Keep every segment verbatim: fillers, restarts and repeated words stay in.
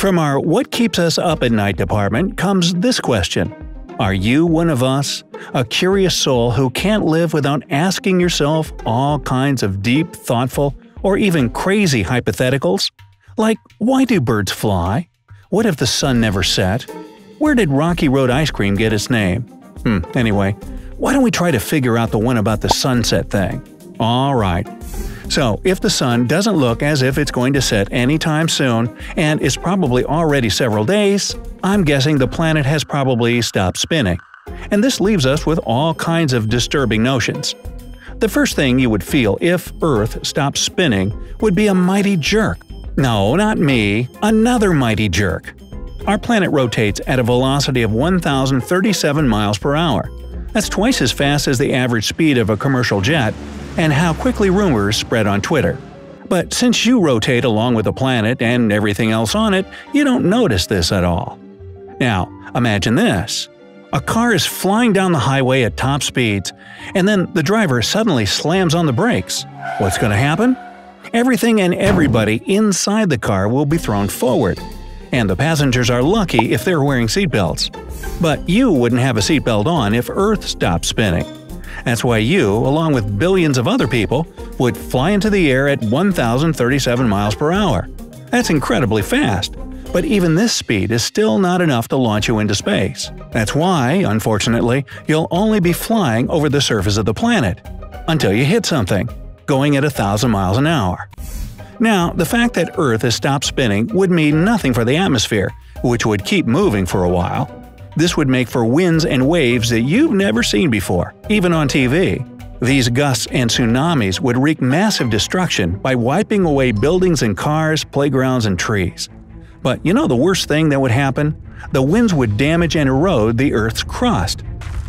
From our What Keeps Us Up at Night department comes this question. Are you one of us? A curious soul who can't live without asking yourself all kinds of deep, thoughtful, or even crazy hypotheticals? Like, why do birds fly? What if the sun never set? Where did Rocky Road ice cream get its name? Hmm, anyway, why don't we try to figure out the one about the sunset thing? Alright. So, if the sun doesn't look as if it's going to set anytime soon, and is probably already several days, I'm guessing the planet has probably stopped spinning. And this leaves us with all kinds of disturbing notions. The first thing you would feel if Earth stopped spinning would be a mighty jerk. No, not me, another mighty jerk. Our planet rotates at a velocity of one thousand thirty-seven miles per hour. That's twice as fast as the average speed of a commercial jet, and how quickly rumors spread on Twitter. But since you rotate along with the planet and everything else on it, you don't notice this at all. Now, imagine this. A car is flying down the highway at top speeds, and then the driver suddenly slams on the brakes. What's going to happen? Everything and everybody inside the car will be thrown forward, and the passengers are lucky if they're wearing seatbelts. But you wouldn't have a seatbelt on if Earth stopped spinning. That's why you, along with billions of other people, would fly into the air at one thousand thirty-seven miles per hour. That's incredibly fast, but even this speed is still not enough to launch you into space. That's why, unfortunately, you'll only be flying over the surface of the planet until you hit something, going at a thousand miles an hour. Now, the fact that Earth has stopped spinning would mean nothing for the atmosphere, which would keep moving for a while. This would make for winds and waves that you've never seen before, even on T V. These gusts and tsunamis would wreak massive destruction by wiping away buildings and cars, playgrounds and trees. But you know the worst thing that would happen? The winds would damage and erode the Earth's crust.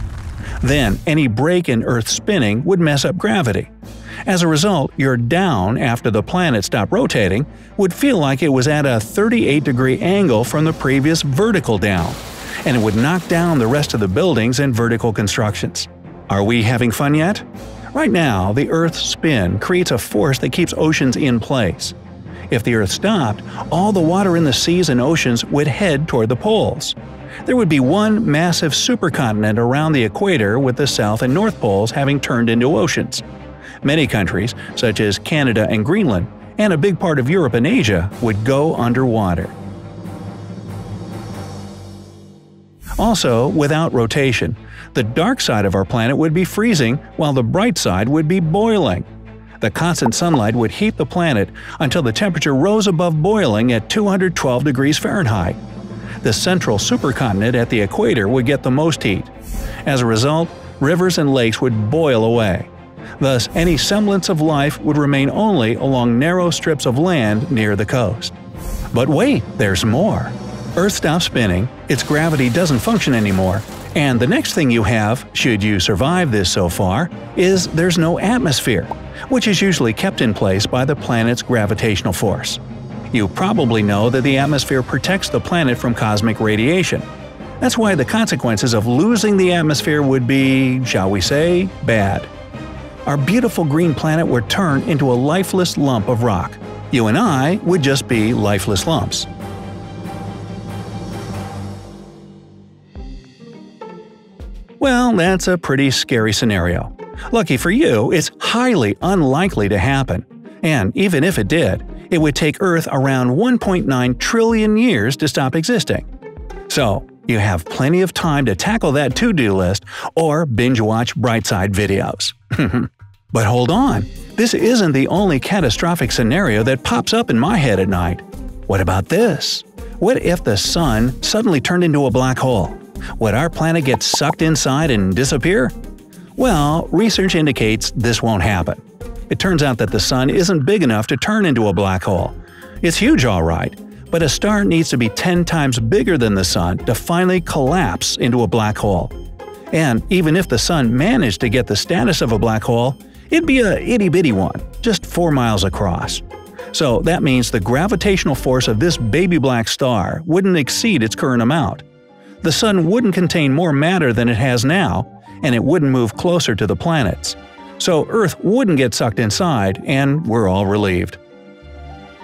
Then, any break in Earth's spinning would mess up gravity. As a result, your down after the planet stopped rotating would feel like it was at a thirty-eight degree angle from the previous vertical down, and it would knock down the rest of the buildings and vertical constructions. Are we having fun yet? Right now, the Earth's spin creates a force that keeps oceans in place. If the Earth stopped, all the water in the seas and oceans would head toward the poles. There would be one massive supercontinent around the equator, with the South and North Poles having turned into oceans. Many countries, such as Canada and Greenland, and a big part of Europe and Asia, would go underwater. Also, without rotation, the dark side of our planet would be freezing while the bright side would be boiling. The constant sunlight would heat the planet until the temperature rose above boiling at two hundred twelve degrees Fahrenheit. The central supercontinent at the equator would get the most heat. As a result, rivers and lakes would boil away. Thus, any semblance of life would remain only along narrow strips of land near the coast. But wait, there's more. Earth stops spinning, its gravity doesn't function anymore, and the next thing you have, should you survive this so far, is there's no atmosphere, which is usually kept in place by the planet's gravitational force. You probably know that the atmosphere protects the planet from cosmic radiation. That's why the consequences of losing the atmosphere would be, shall we say, bad. Our beautiful green planet would turn into a lifeless lump of rock. You and I would just be lifeless lumps. Well, that's a pretty scary scenario. Lucky for you, it's highly unlikely to happen. And even if it did, it would take Earth around one point nine trillion years to stop existing. So, you have plenty of time to tackle that to-do list or binge-watch Brightside videos. But hold on, this isn't the only catastrophic scenario that pops up in my head at night. What about this? What if the sun suddenly turned into a black hole? Would our planet get sucked inside and disappear? Well, research indicates this won't happen. It turns out that the sun isn't big enough to turn into a black hole. It's huge, all right, but a star needs to be ten times bigger than the sun to finally collapse into a black hole. And even if the sun managed to get the status of a black hole, it'd be a itty-bitty one, just four miles across. So that means the gravitational force of this baby black star wouldn't exceed its current amount. The sun wouldn't contain more matter than it has now, and it wouldn't move closer to the planets. So Earth wouldn't get sucked inside, and we're all relieved.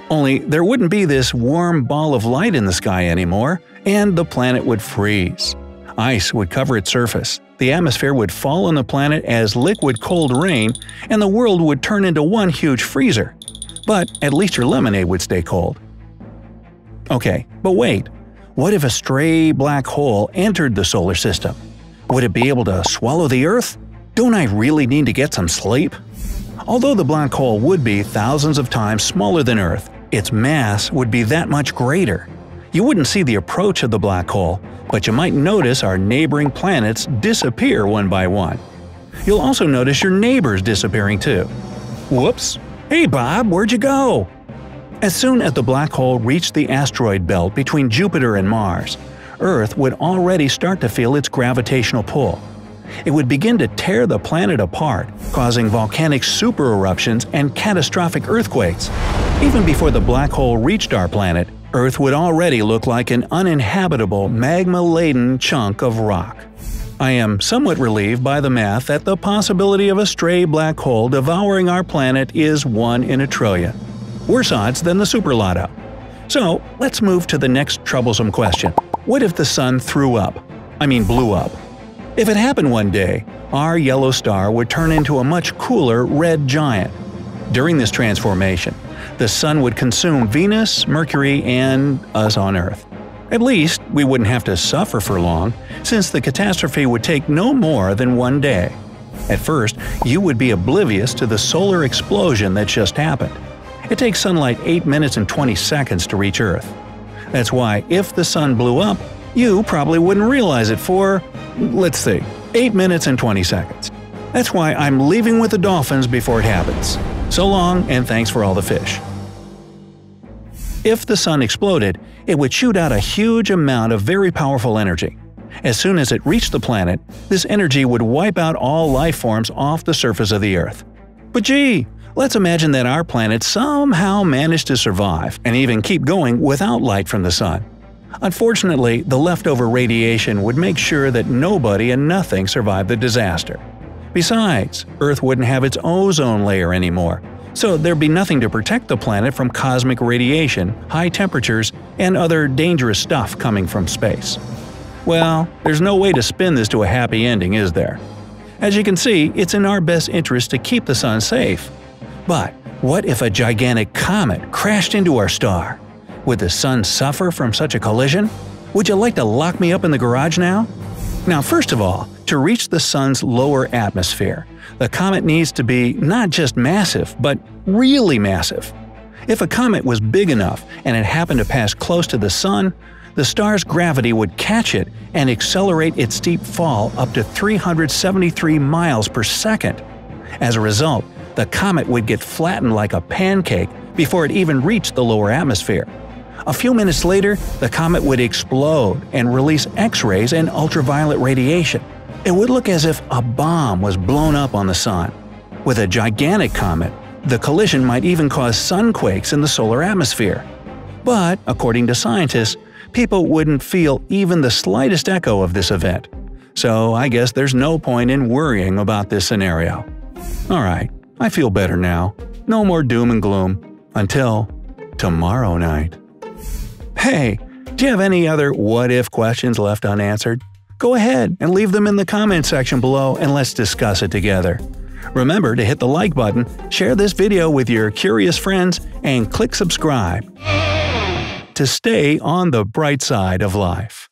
Only there wouldn't be this warm ball of light in the sky anymore, and the planet would freeze. Ice would cover its surface, the atmosphere would fall on the planet as liquid cold rain, and the world would turn into one huge freezer. But at least your lemonade would stay cold. Okay, but wait. What if a stray black hole entered the solar system? Would it be able to swallow the Earth? Don't I really need to get some sleep? Although the black hole would be thousands of times smaller than Earth, its mass would be that much greater. You wouldn't see the approach of the black hole, but you might notice our neighboring planets disappear one by one. You'll also notice your neighbors disappearing too. Whoops! Hey Bob, where'd you go? As soon as the black hole reached the asteroid belt between Jupiter and Mars, Earth would already start to feel its gravitational pull. It would begin to tear the planet apart, causing volcanic supereruptions and catastrophic earthquakes. Even before the black hole reached our planet, Earth would already look like an uninhabitable, magma-laden chunk of rock. I am somewhat relieved by the math that the possibility of a stray black hole devouring our planet is one in a trillion. Worse odds than the Super Lotto. So, let's move to the next troublesome question. What if the Sun threw up? I mean blew up. If it happened one day, our yellow star would turn into a much cooler red giant. During this transformation, the Sun would consume Venus, Mercury, and us on Earth. At least, we wouldn't have to suffer for long, since the catastrophe would take no more than one day. At first, you would be oblivious to the solar explosion that just happened. It takes sunlight eight minutes and twenty seconds to reach Earth. That's why, if the Sun blew up, you probably wouldn't realize it for, let's see, eight minutes and twenty seconds. That's why I'm leaving with the dolphins before it happens. So long, and thanks for all the fish. If the Sun exploded, it would shoot out a huge amount of very powerful energy. As soon as it reached the planet, this energy would wipe out all life forms off the surface of the Earth. But gee, let's imagine that our planet somehow managed to survive and even keep going without light from the Sun. Unfortunately, the leftover radiation would make sure that nobody and nothing survived the disaster. Besides, Earth wouldn't have its ozone layer anymore, so there'd be nothing to protect the planet from cosmic radiation, high temperatures, and other dangerous stuff coming from space. Well, there's no way to spin this to a happy ending, is there? As you can see, it's in our best interest to keep the Sun safe. But what if a gigantic comet crashed into our star? Would the Sun suffer from such a collision? Would you like to lock me up in the garage now? Now, first of all, to reach the Sun's lower atmosphere, the comet needs to be not just massive, but really massive. If a comet was big enough and it happened to pass close to the Sun, the star's gravity would catch it and accelerate its steep fall up to three hundred seventy-three miles per second. As a result, the comet would get flattened like a pancake before it even reached the lower atmosphere. A few minutes later, the comet would explode and release X-rays and ultraviolet radiation. It would look as if a bomb was blown up on the Sun. With a gigantic comet, the collision might even cause sunquakes in the solar atmosphere. But, according to scientists, people wouldn't feel even the slightest echo of this event. So I guess there's no point in worrying about this scenario. Alright, I feel better now. No more doom and gloom. Until tomorrow night. Hey, do you have any other what-if questions left unanswered? Go ahead and leave them in the comment section below and let's discuss it together. Remember to hit the like button, share this video with your curious friends, and click subscribe to stay on the bright side of life.